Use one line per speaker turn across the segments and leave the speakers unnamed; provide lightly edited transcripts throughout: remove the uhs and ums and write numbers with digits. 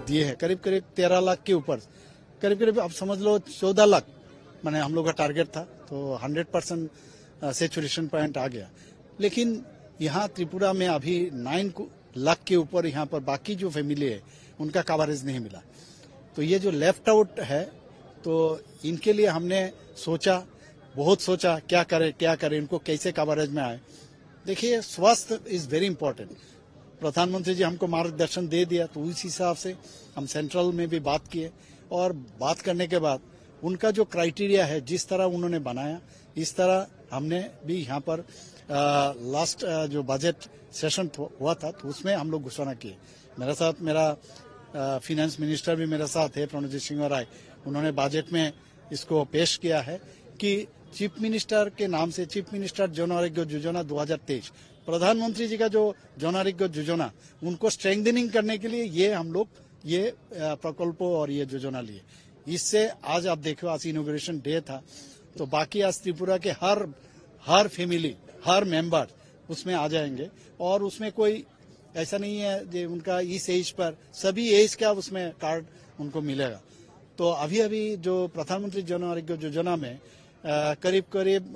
दिए हैं, करीब करीब 13 लाख के ऊपर, करीब करीब आप समझ लो 14 लाख मैंने हम लोग का टारगेट था, तो 100% सेचुरेशन पॉइंट आ गया। लेकिन यहाँ त्रिपुरा में अभी 9 लाख के ऊपर यहाँ पर बाकी जो फैमिली है उनका कवरेज नहीं मिला। तो ये जो लेफ्ट आउट है, तो इनके लिए हमने सोचा, बहुत सोचा क्या करें इनको कैसे कवरेज में आए। देखिए, स्वास्थ्य इज वेरी इंपॉर्टेंट। प्रधानमंत्री जी हमको मार्गदर्शन दे दिया, तो उस हिसाब से हम सेंट्रल में भी बात किए, और बात करने के बाद उनका जो क्राइटेरिया है, जिस तरह उन्होंने बनाया, इस तरह हमने भी यहाँ पर लास्ट जो बजट सेशन हुआ था, तो उसमें हम लोग घोषणा किए। मेरे साथ मेरा फिनेंस मिनिस्टर भी मेरे साथ है, प्रणजीत सिंह राय, उन्होंने बजट में इसको पेश किया है कि चीफ मिनिस्टर के नाम से चीफ मिनिस्टर जन आरोग्य योजना 2023, प्रधानमंत्री जी का जो जन आरोग्य योजना, उनको स्ट्रेंथनिंग करने के लिए ये हम लोग ये प्रकल्प और ये योजना लिए। इससे आज आप देखो, आज इनॉग्रेशन डे था, तो बाकी आज त्रिपुरा के हर फैमिली, हर मेंबर उसमें आ जाएंगे, और उसमें कोई ऐसा नहीं है जो उनका इस एज पर, सभी एज का उसमें कार्ड उनको मिलेगा। तो अभी जो प्रधानमंत्री जन आरोग्य योजना में करीब करीब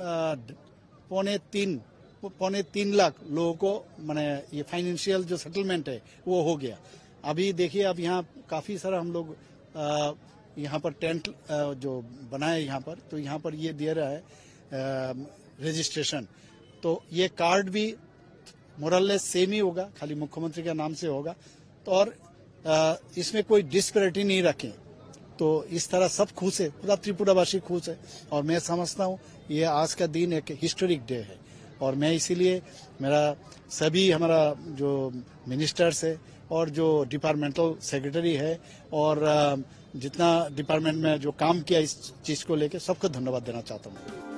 2.3 लाख लोगों को माने ये फाइनेंशियल जो सेटलमेंट है वो हो गया। अभी देखिए, अब यहाँ काफी सारा हम लोग यहाँ पर टेंट जो बनाए यहाँ पर, तो यहाँ पर ये दे रहा है रजिस्ट्रेशन, तो ये कार्ड भी मोरलेस सेम ही होगा, खाली मुख्यमंत्री के नाम से होगा। तो और इसमें कोई डिस्पैरिटी नहीं रखें, तो इस तरह सब खुश है, पूरा त्रिपुरावासी खुश है। और मैं समझता हूँ ये आज का दिन एक हिस्टोरिक डे है, और मैं इसीलिए हमारा जो मिनिस्टर्स है और जो डिपार्टमेंटल सेक्रेटरी है और जितना डिपार्टमेंट में जो काम किया इस चीज को लेकर, सबको धन्यवाद देना चाहता हूँ।